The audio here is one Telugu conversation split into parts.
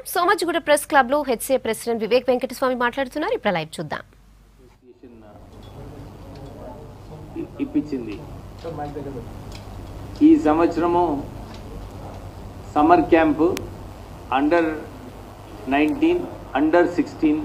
సోమాజిగూడ ప్రెస్ క్లబ్ లో హెచ్సీఏ ప్రెసిడెంట్ వివేక్ వెంకటస్వామి మాట్లాడుతున్నారు. ఇప్పుడు లైవ్ చూద్దాం. ఇప్పించింది ఈ సంవత్సరము సమ్మర్ క్యాంప్ అండర్ 19 అండర్ 16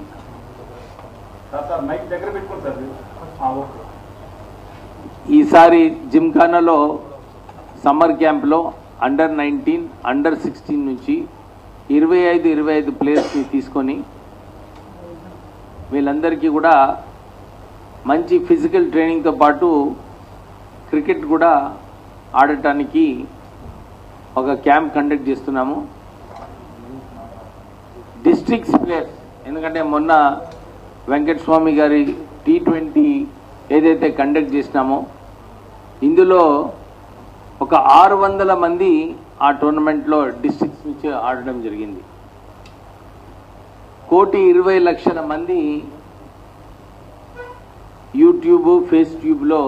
ఈసారి జిమ్ఖానాలో సమ్మర్ క్యాంప్లో అండర్ 19 అండర్ 16 నుంచి 25 ప్లేయర్స్ని తీసుకొని వీళ్ళందరికీ కూడా మంచి ఫిజికల్ ట్రైనింగ్తో పాటు క్రికెట్ కూడా ఆడటానికి ఒక క్యాంప్ కండక్ట్ చేస్తున్నాము. డిస్ట్రిక్ట్స్ ప్లేయర్స్ ఎందుకంటే మొన్న వెంకటస్వామి గారి T20 ఏదైతే కండక్ట్ చేసినామో ఇందులో ఒక 600 మంది ఆ టోర్నమెంట్లో డిస్ట్రిక్ట్స్ నుంచి ఆడడం జరిగింది. 1,20,00,000 మంది యూట్యూబ్ ఫేస్ ట్యూబ్లో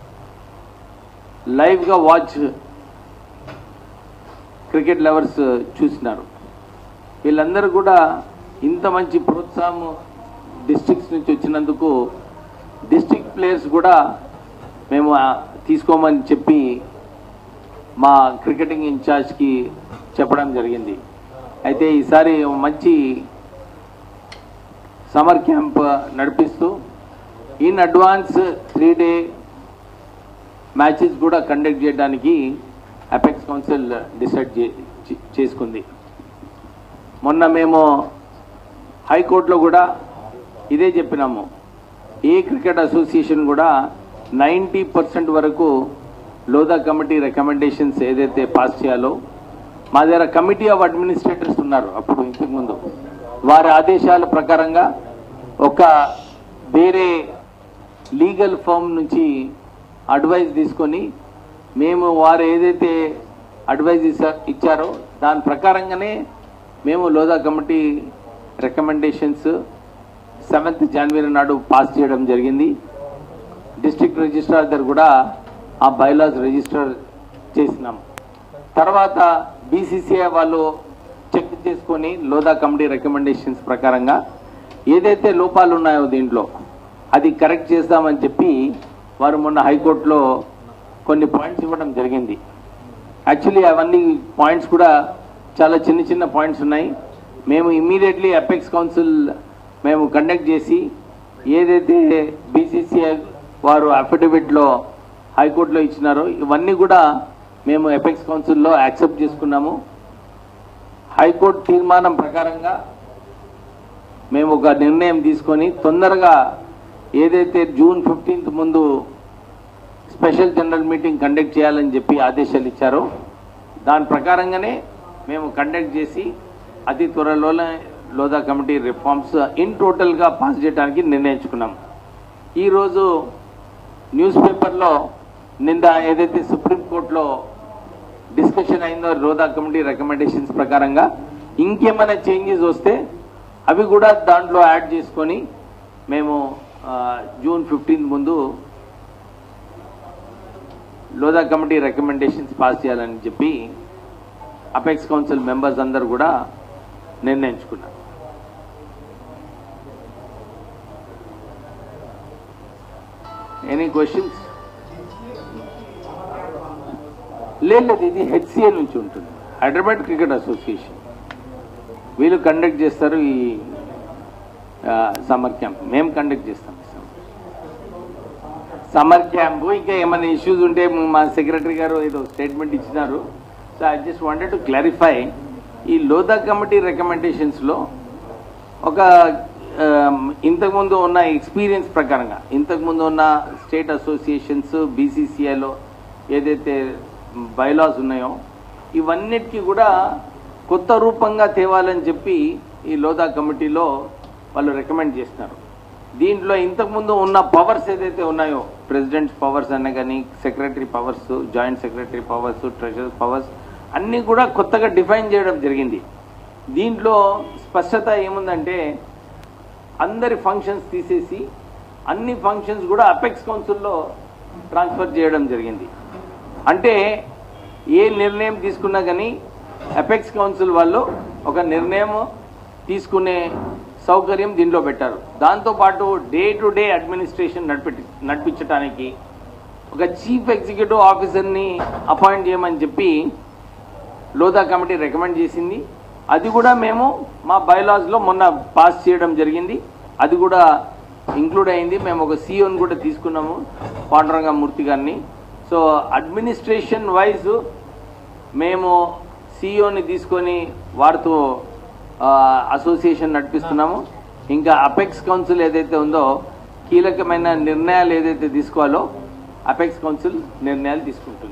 లైవ్గా వాచ్ క్రికెట్ లవర్స్ చూసినారు. వీళ్ళందరూ కూడా ఇంత మంచి ప్రోత్సాహం డిస్ట్రిక్ట్స్ నుంచి వచ్చినందుకు డిస్ట్రిక్ట్ ప్లేయర్స్ కూడా మేము తీసుకోమని చెప్పి మా క్రికెటింగ్ ఇన్ఛార్జ్కి చెప్పడం జరిగింది. అయితే ఈసారి మంచి సమ్మర్ క్యాంప్ నడిపిస్తూ ఇన్ అడ్వాన్స్ 3 డే మ్యాచెస్ కూడా కండక్ట్ చేయడానికి అపెక్స్ కౌన్సిల్ డిసైడ్ చేసుకుంది. మొన్న మేము హైకోర్టులో కూడా ఇదే చెప్పినాము. ఏ క్రికెట్ అసోసియేషన్ కూడా 90% వరకు లోదా కమిటీ రికమెండేషన్స్ ఏదైతే పాస్ చేయాలో మా దగ్గర కమిటీ ఆఫ్ అడ్మినిస్ట్రేటర్స్ ఉన్నారు. అప్పుడు ఇంతకుముందు వారి ఆదేశాల ప్రకారంగా ఒక వేరే లీగల్ ఫర్మ్ నుంచి అడ్వైజ్ తీసుకొని మేము వారు ఏదైతే అడ్వైజ్ ఇచ్చారో దాని ప్రకారంగానే మేము లోదా కమిటీ రికమెండేషన్స్ 7th జనవరి నాడు పాస్ చేయడం జరిగింది. డిస్ట్రిక్ట్ రిజిస్ట్రార్ దగ్గర కూడా ఆ బైలాస్ రిజిస్టర్ చేసినాం. తర్వాత BCCI వాళ్ళు చెక్ చేసుకొని లోదా కమిటీ రికమెండేషన్స్ ప్రకారంగా ఏదైతే లోపాలు ఉన్నాయో దీంట్లో అది కరెక్ట్ చేద్దామని చెప్పి వారు మొన్న హైకోర్టులో కొన్ని పాయింట్స్ ఇవ్వడం జరిగింది. యాక్చువల్లీ అవన్నీ పాయింట్స్ కూడా చాలా చిన్న పాయింట్స్ ఉన్నాయి. మేము ఇమ్మీడియట్లీ అపెక్స్ కౌన్సిల్ మేము కండక్ట్ చేసి ఏదైతే BCCI వారు అఫిడవిట్లో హైకోర్టులో ఇచ్చినారో ఇవన్నీ కూడా మేము అపెక్స్ కౌన్సిల్లో యాక్సెప్ట్ చేసుకున్నాము. హైకోర్టు తీర్మానం ప్రకారంగా మేము ఒక నిర్ణయం తీసుకొని తొందరగా ఏదైతే జూన్ 15th ముందు స్పెషల్ జనరల్ మీటింగ్ కండక్ట్ చేయాలని చెప్పి ఆదేశాలు ఇచ్చారో దాని ప్రకారంగానే మేము కండక్ట్ చేసి అతి త్వరలోనే లోదా కమిటీ రిఫార్మ్స్ ఇన్ టోటల్గా పాస్ చేయడానికి నిర్ణయించుకున్నాం. ఈరోజు న్యూస్ పేపర్లో నిన్న ఏదైతే సుప్రీంకోర్టులో డిస్కషన్ అయిందో లోదా కమిటీ రికమెండేషన్స్ ప్రకారంగా ఇంకేమైనా చేంజెస్ వస్తే అవి కూడా దాంట్లో యాడ్ చేసుకొని మేము జూన్ 15th ముందు లోదా కమిటీ రికమెండేషన్స్ పాస్ చేయాలని చెప్పి అపెక్స్ కౌన్సిల్ మెంబర్స్ అందరూ కూడా నిర్ణయించుకున్నారు. Any questions? లేదు, ఇది HCA నుంచి ఉంటుంది, హైదరాబాద్ క్రికెట్ అసోసియేషన్. వీళ్ళు కండక్ట్ చేస్తారు ఈ సమ్మర్ క్యాంప్. మేము కండక్ట్ చేస్తాం సమ్మర్ క్యాంప్. ఇంకా ఏమైనా ఇష్యూస్ ఉంటే మా సెక్రటరీ గారు ఏదో స్టేట్మెంట్ ఇచ్చినారు. So I just wanted to clarify. ఈ లోదా కమిటీ రికమెండేషన్స్లో ఒక ఇంతకుముందు ఉన్న ఎక్స్పీరియన్స్ ప్రకారంగా ఇంతకుముందు ఉన్న స్టేట్ అసోసియేషన్స్ BCCIలో ఏదైతే బైలాస్ ఉన్నాయో ఇవన్నిటికీ కూడా కొత్త రూపంగా తేవాలని చెప్పి ఈ లోదా కమిటీలో వాళ్ళు రికమెండ్ చేస్తున్నారు. దీంట్లో ఇంతకుముందు ఉన్న పవర్స్ ఏదైతే ఉన్నాయో ప్రెసిడెంట్స్ పవర్స్ అనే కానీ secretary powers, joint secretary powers, treasurer powers అన్నీ కూడా కొత్తగా డిఫైన్ చేయడం జరిగింది. దీంట్లో స్పష్టత ఏముందంటే అందరి ఫంక్షన్స్ తీసేసి అన్ని ఫంక్షన్స్ కూడా అపెక్స్ కౌన్సిల్లో ట్రాన్స్ఫర్ చేయడం జరిగింది. అంటే ఏ నిర్ణయం తీసుకున్నా కానీ అపెక్స్ కౌన్సిల్ వాళ్ళు ఒక నిర్ణయం తీసుకునే సౌకర్యం దీనిలో పెట్టారు. దాంతోపాటు డే టు డే అడ్మినిస్ట్రేషన్ నడిపించడానికి ఒక చీఫ్ ఎగ్జిక్యూటివ్ ఆఫీసర్ని అపాయింట్ చేయమని చెప్పి లోధా కమిటీ రికమెండ్ చేసింది. అది కూడా మేము మా బైలాస్లో మొన్న పాస్ చేయడం జరిగింది. అది కూడా ఇంక్లూడ్ అయింది. మేము ఒక సీఓని కూడా తీసుకున్నాము, పాండురంగమూర్తి గారిని. సో అడ్మినిస్ట్రేషన్ వైజ్ మేము సీఓని తీసుకొని వారితో అసోసియేషన్ నడిపిస్తున్నాము. ఇంకా అపెక్స్ కౌన్సిల్ ఏదైతే ఉందో కీలకమైన నిర్ణయాలు ఏదైతే తీసుకోవాలో అపెక్స్ కౌన్సిల్ నిర్ణయాలు తీసుకుంటుంది.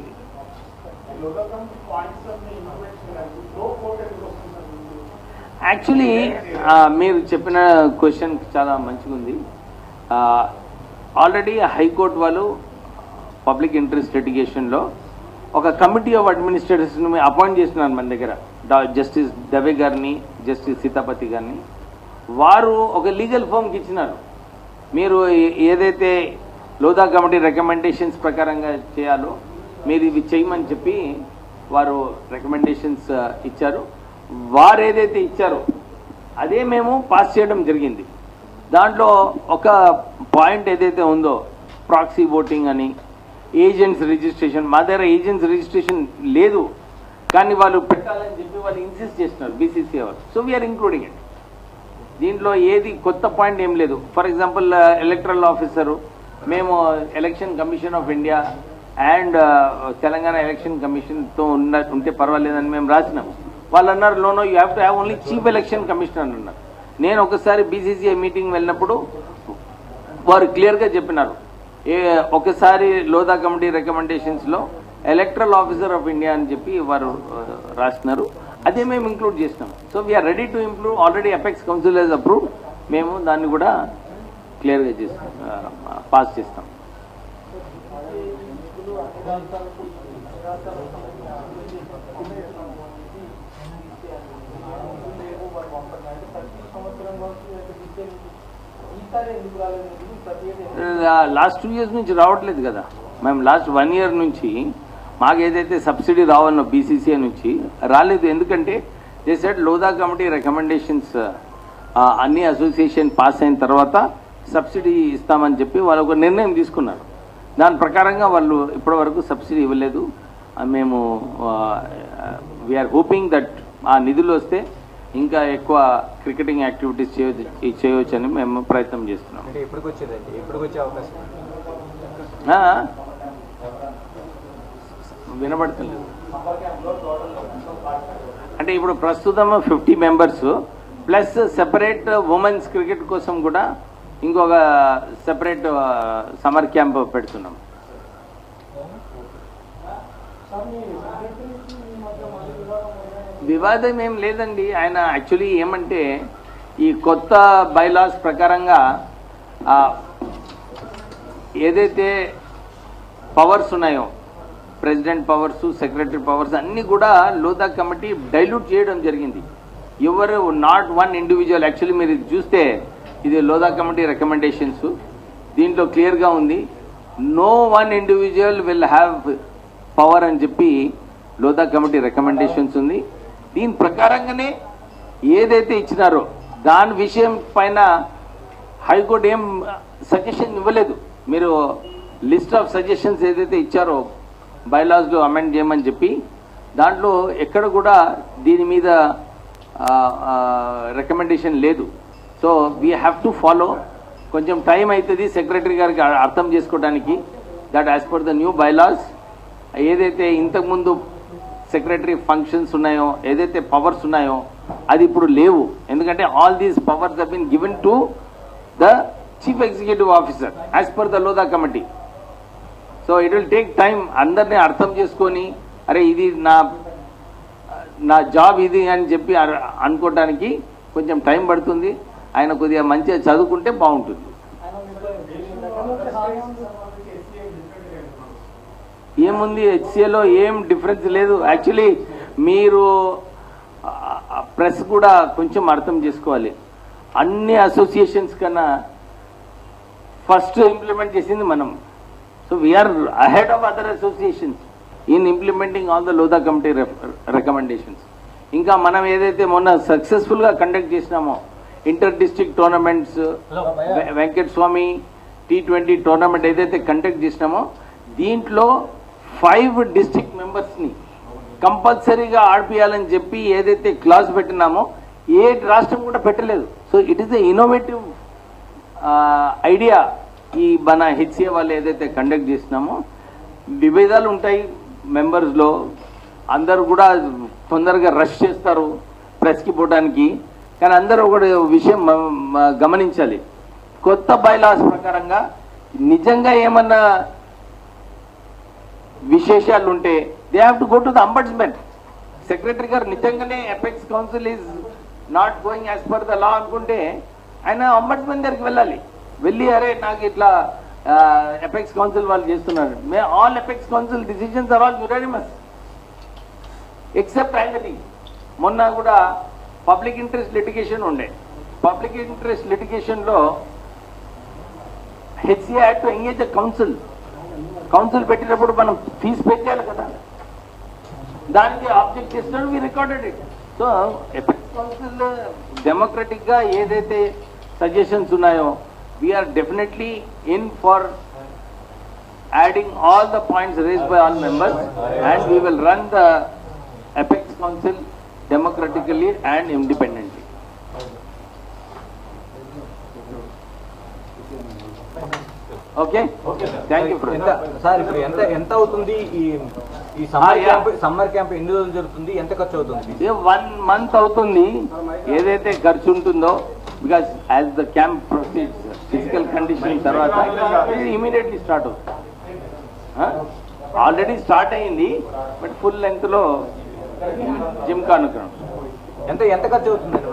యాక్చువల్లీ మీరు చెప్పిన క్వశ్చన్ చాలా మంచిగా ఉంది. ఆల్రెడీ హైకోర్టు వాళ్ళు పబ్లిక్ ఇంట్రెస్ట్ లిటిగేషన్లో ఒక కమిటీ ఆఫ్ అడ్మినిస్ట్రేటర్స్ని అపాయింట్ చేస్తున్నారు మన దగ్గర, జస్టిస్ దవే గారిని, జస్టిస్ సీతాపతి గారిని. వారు ఒక లీగల్ ఫామ్కి ఇచ్చినారు. మీరు ఏదైతే లోధా కమిటీ రికమెండేషన్స్ ప్రకారంగా చేయాలో మీరు ఇవి చేయమని చెప్పి వారు రికమెండేషన్స్ ఇచ్చారు. వారు ఏదైతే ఇచ్చారో అదే మేము పాస్ చేయడం జరిగింది. దాంట్లో ఒక పాయింట్ ఏదైతే ఉందో ప్రాక్సీ ఓటింగ్ అని, ఏజెంట్స్ రిజిస్ట్రేషన్, మా దగ్గర ఏజెంట్స్ రిజిస్ట్రేషన్ లేదు కానీ వాళ్ళు పెట్టాలని చెప్పి వాళ్ళు ఇన్సిస్ట్ చేస్తున్నారు బీసీసీ వాళ్ళు. So we're including it. దీంట్లో ఏది కొత్త పాయింట్ ఏం లేదు. ఫర్ ఎగ్జాంపుల్ ఎలక్టరల్ ఆఫీసరు మేము election commission of India and Telangana election కమిషన్తో ఉంటే పర్వాలేదని మేము రాసినాము. వాళ్ళు అన్నారు no you have to have only chief election commissioner అన్నారు. నేను ఒకసారి బీసీసీఐ మీటింగ్ వెళ్ళినప్పుడు వారు క్లియర్గా చెప్పినారు, ఒకసారి లోధా కమిటీ రికమెండేషన్స్లో ఎలక్టరల్ ఆఫీసర్ ఆఫ్ ఇండియా అని చెప్పి వారు రాసినారు. అదే మేము ఇంక్లూడ్ చేసినాం. So we're ready to improve. Already apex council has approve. మేము దాన్ని కూడా క్లియర్గా చేస్తాం, పాస్ చేస్తాం. లాస్ట్ 2 years నుంచి రావట్లేదు కదా. మేము లాస్ట్ 1 year నుంచి మాకు ఏదైతే సబ్సిడీ రావాలన్నో బీసీసీఐ నుంచి రాలేదు. ఎందుకంటే they said Lodha committee recommendations అన్ని అసోసియేషన్ పాస్ అయిన తర్వాత సబ్సిడీ ఇస్తామని చెప్పి వాళ్ళు ఒక నిర్ణయం తీసుకున్నారు. దాని ప్రకారంగా వాళ్ళు ఇప్పటి వరకు సబ్సిడీ ఇవ్వలేదు. మేము వీఆర్ హోపింగ్ దట్ ఆ నిధులు వస్తే ఇంకా ఎక్కువ క్రికెటింగ్ యాక్టివిటీస్ చేయవచ్చని మేము ప్రయత్నం చేస్తున్నాం. వినబడుతుంది. అంటే ఇప్పుడు ప్రస్తుతం 50 members plus separate women's cricket కోసం కూడా ఇంకొక సెపరేట్ సమ్మర్ క్యాంప్ పెడుతున్నాం. వివాదం ఏం లేదండి. ఆయన యాక్చువల్లీ ఏమంటే ఈ కొత్త బైలాస్ ప్రకారంగా ఏదైతే పవర్స్ ఉన్నాయో ప్రెసిడెంట్ పవర్స్, సెక్రటరీ పవర్స్ అన్నీ కూడా లోధా కమిటీ డైల్యూట్ చేయడం జరిగింది. ఎవరు నాట్ వన్ ఇండివిజువల్. యాక్చువల్లీ మీరు ఇది చూస్తే ఇది లోధా కమిటీ రికమెండేషన్స్, దీంట్లో క్లియర్గా ఉంది no one individual will have power అని చెప్పి లోధా కమిటీ రికమెండేషన్స్ ఉంది. దీని ప్రకారంగానే ఏదైతే ఇచ్చినారో దాని విషయం పైన హైకోర్టు ఏం సజెషన్ ఇవ్వలేదు. మీరు లిస్ట్ ఆఫ్ సజెషన్స్ ఏదైతే ఇచ్చారో బైలాస్లో అమెండ్ చేయమని చెప్పి దాంట్లో ఎక్కడ కూడా దీని మీద రికమెండేషన్ లేదు. So we have to follow. కొంచెం టైం అవుతుంది సెక్రటరీ గారికి అర్థం చేసుకోవడానికి that as per the new bylaws ఏదైతే ఇంతకుముందు సెక్రటరీ ఫంక్షన్స్ ఉన్నాయో, ఏదైతే పవర్స్ ఉన్నాయో అది ఇప్పుడు లేవు. ఎందుకంటే all these powers have been given to the chief executive officer as per the Lodha committee. So it will take time. అందరినీ అర్థం చేసుకొని అరే ఇది నా జాబ్ ఇది అని చెప్పి అనుకోవడానికి కొంచెం టైం పడుతుంది. ఆయన కొద్దిగా మంచిగా చదువుకుంటే బాగుంటుంది. ఏముంది హెచ్సిఏలో ఏం డిఫరెన్స్ లేదు. యాక్చువల్లీ మీరు ప్రెస్ కూడా కొంచెం అర్థం చేసుకోవాలి. అన్ని అసోసియేషన్స్ కన్నా ఫస్ట్ ఇంప్లిమెంట్ చేసింది మనం. So we're ahead of other associations in implementing all the Lodha committee recommendations. ఇంకా మనం ఏదైతే మొన్న సక్సెస్ఫుల్గా కండక్ట్ చేసినామో inter district tournaments, Venkata Swamy T20 tournament ఏదైతే కండక్ట్ చేసినామో దీంట్లో 5 డిస్ట్రిక్ట్ మెంబర్స్ని కంపల్సరీగా ఆడిపియాలని చెప్పి ఏదైతే క్లాస్ పెట్టినామో ఏ రాష్ట్రం కూడా పెట్టలేదు. So it is a innovative idea. ఈ మన హెచ్సిఏ వాళ్ళు ఏదైతే కండక్ట్ చేసినామో విభేదాలు ఉంటాయి మెంబర్స్లో, అందరూ కూడా తొందరగా రష్ చేస్తారు ప్రెస్కి పోవడానికి. కానీ అందరూ ఒక విషయం గమనించాలి, కొత్త బైలాస్ ప్రకారంగా నిజంగా ఏమన్నా విశేషాలు ఉంటే they have to go to the ombudsman. Secretary గారు నిజంగానే apex council is not going as per the law అనుకుంటే ఆయన అంబడ్స్మెన్ దగ్గరికి వెళ్ళాలి. వెళ్ళి అరే నాకు ఇట్లా అపెక్స్ కౌన్సిల్ వాళ్ళు చేస్తున్నారు, may all apex council decisions are all unanimous except ID. మొన్న కూడా పబ్లిక్ ఇంట్రెస్ట్ లిటిగేషన్ ఉండే. పబ్లిక్ ఇంట్రెస్ట్ లిటిగేషన్లో HCA had to engage a counsel. Counsel పెట్టినప్పుడు మనం ఫీజు పెట్టాలి కదా, దానికి ఆబ్జెక్ట్ చేసినప్పుడు we recorded it. So apex council డెమోక్రటిక్గా ఏదైతే సజెషన్స్ ఉన్నాయో we're definitely in for adding all the points raised by all members, and we will run the Apex Council democratically and independently. Okay? Thank you, Fred. Sir ఇప్పుడు ఎంత అవుతుంది ఈ సమ్మర్ క్యాంప్ ఎన్ని రోజులు జరుగుతుంది, ఎంత ఖర్చు అవుతుంది? 1 month అవుతుంది ఏదైతే ఖర్చు ఉంటుందో, because as the camp proceeds physical condition తర్వాత ఇమీడియట్లీ స్టార్ట్ అవుతుంది. ఆల్రెడీ స్టార్ట్ అయింది బట్ ఫుల్ లెంత్ లో జిమ్ కానుకున్నాం. ఎంత ఖర్చు అవుతుందండి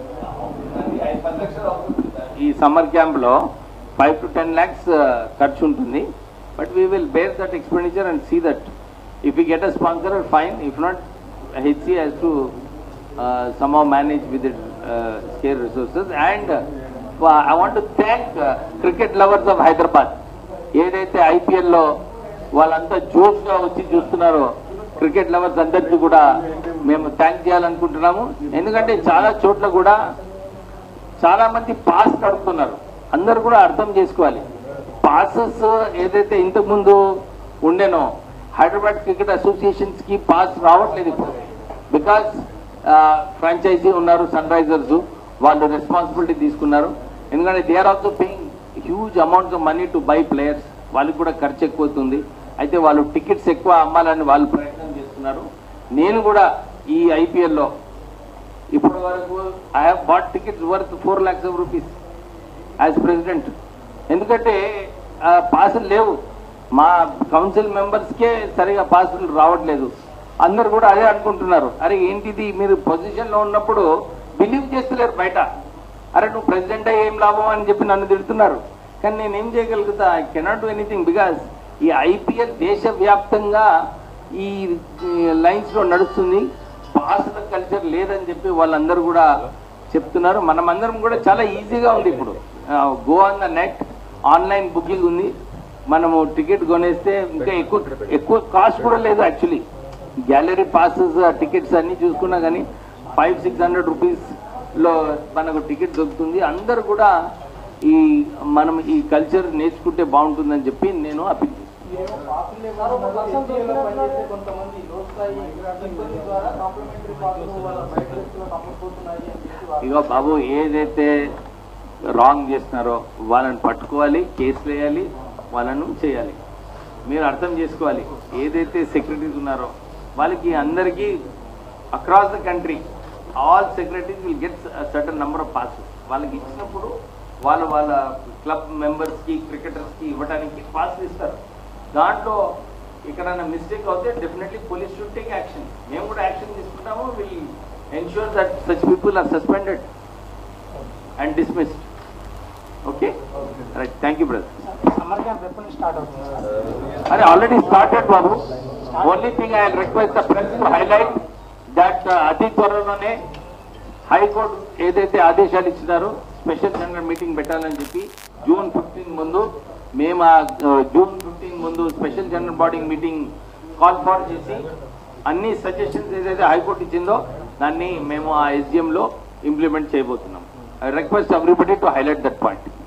ఈ సమ్మర్ క్యాంప్ లో 5 to 10 lakhs ఖర్చు ఉంటుంది. But we will bear that expenditure and see that if you get a sponsor fine, if not HCA has to somehow manage with its scarce resources. And I want to thank cricket lovers of Hyderabad. ఏదైతే ఐపీఎల్లో వాళ్ళంతా జోష్గా వచ్చి చూస్తున్నారో క్రికెట్ లవర్స్ అందరికీ కూడా మేము థ్యాంక్ చేయాలనుకుంటున్నాము. ఎందుకంటే చాలా చోట్ల కూడా చాలా మంది పాస్ అడుగుతున్నారు. అందరూ కూడా అర్థం చేసుకోవాలి, పాసెస్ ఏదైతే ఇంతకుముందు ఉండేనో హైదరాబాద్ క్రికెట్ అసోసియేషన్స్కి పాస్ రావట్లేదు ఇప్పుడు. బికాస్ ఫ్రాంచైజీ ఉన్నారు సన్ రైజర్స్, వాళ్ళు రెస్పాన్సిబిలిటీ తీసుకున్నారు. ఎందుకంటే they are also paying huge amounts of money to buy players. వాళ్ళకి కూడా ఖర్చు ఎక్కువ అవుతుంది. అయితే వాళ్ళు టికెట్స్ ఎక్కువ అమ్మాలని వాళ్ళు ప్రయత్నం చేస్తున్నారు. నేను కూడా ఈ ఐపీఎల్లో ఇప్పటి వరకు I have bought tickets worth 4 lakhs of rupees as president. ఎందుకంటే పాసులు లేవు, మా కౌన్సిల్ మెంబర్స్కే సరిగా పాసులు రావట్లేదు. అందరు కూడా అదే అనుకుంటున్నారు, అరే ఏంటిది మీరు పొజిషన్లో ఉన్నప్పుడు బిలీవ్ చేస్తలేరు బయట. అరే నువ్వు ప్రెసిడెంట్ అయ్యి ఏం లాభం అని చెప్పి నన్ను తిడుతున్నారు. కానీ నేనేం చేయగలుగుతా? I cannot do anything because ఈ ఐపీఎల్ దేశవ్యాప్తంగా ఈ లైన్స్లో నడుస్తుంది. పాసుల కల్చర్ లేదని చెప్పి వాళ్ళందరూ కూడా చెప్తున్నారు. మనమందరం కూడా చాలా ఈజీగా ఉంది ఇప్పుడు. Go on the net, online booking ఉంది. మనము టికెట్ కొనేస్తే ఇంకా ఎక్కువ కాస్ట్ కూడా లేదు. యాక్చువల్లీ గ్యాలరీ పాసెస్ టికెట్స్ అన్నీ చూసుకున్నా కానీ 500-600 రూపీస్లో మనకు టికెట్ దొరుకుతుంది. అందరు కూడా మనం ఈ కల్చర్ నేర్చుకుంటే బాగుంటుందని చెప్పి నేను అప్పీల్ చేస్తాను. ఇగో బాబు, ఏదైతే రాంగ్ చేస్తున్నారో వాళ్ళని పట్టుకోవాలి, కేసులు వేయాలి, వాళ్ళను చేయాలి. మీరు అర్థం చేసుకోవాలి, ఏదైతే సెక్రటరీస్ ఉన్నారో వాళ్ళకి అందరికీ across the country all secretaries will get certain number of passes. వాళ్ళకి ఇచ్చినప్పుడు వాళ్ళ క్లబ్ మెంబర్స్కి క్రికెటర్స్కి ఇవ్వడానికి పాసులు ఇస్తారు. దాంట్లో ఎక్కడైనా మిస్టేక్ అవుతే definitely police should take action. మేము కూడా యాక్షన్ తీసుకుంటాము. Will ensure that such people are suspended and dismissed. Okay, right. Thank you brother. Summer camp ఎప్పటి నుంచి స్టార్ట్ అవుతుంది? అరే ఆల్రెడీ స్టార్టెడ్ బాబు. Only thing I request the press to highlight that అతి త్వరలోనే హైకోర్టు ఏదైతే ఆదేశాలు ఇచ్చినారో స్పెషల్ జనరల్ మీటింగ్ పెట్టాలని చెప్పి June 15 ముందు మేము June 15 ముందు special general body meeting call for చేసి అన్ని సజెషన్స్ ఏదైతే హైకోర్టు ఇచ్చిందో దాన్ని మేము ఆ SGM లో ఇంప్లిమెంట్ చేయబోతున్నాం. I request everybody to highlight that point.